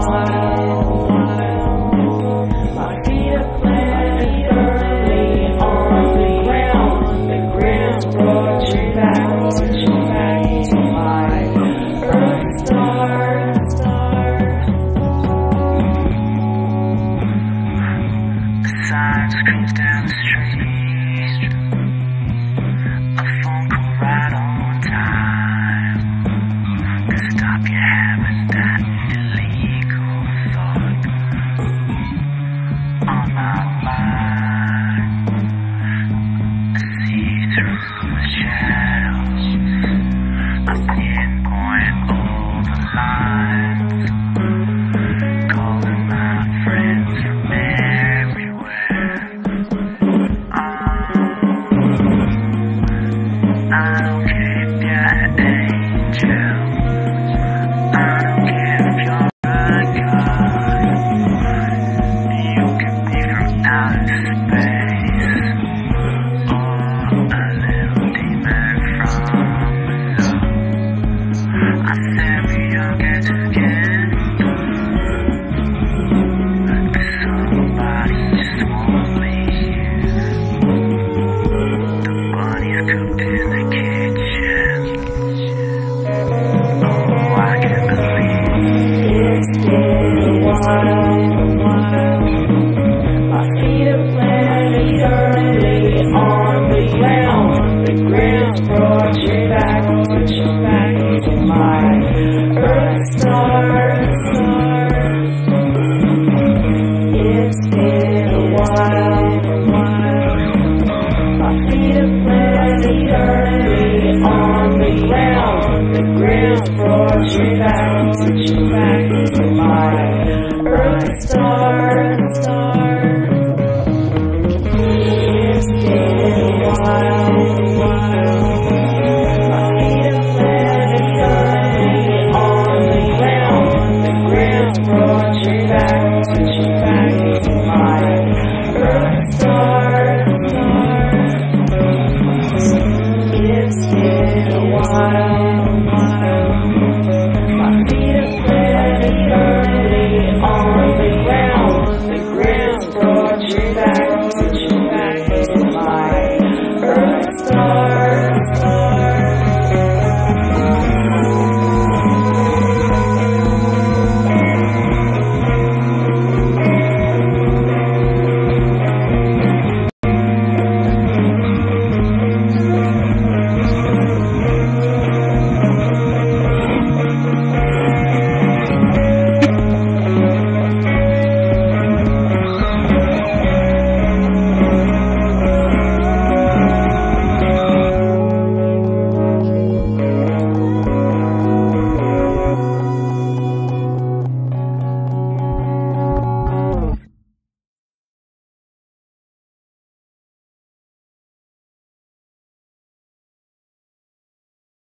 while. My feet are planted firmly on the ground. The ground's brought you back to my earth star. A sign screams down the street, a phone call right on time to stop you having that illegal thought on my mind. I see through the shadows, I pinpoint all the lines, calling my friends from everywhere. I don't care if you're an angel, I don't care if you're a god. You can be from outer space, or a little demon from Brazil. I said we all get together, 'cause somebody just won't leave. The bunny's cooked in the kitchen. Oh, I can't believe It's been a while. My feet are planted firmly on the ground. The ground's brought you back to my earth star. It's been a while. My feet are planted firmly on the ground. The ground's brought you back to my earth star. It's been a while. My feet are planted firmly on the ground. The ground's brought you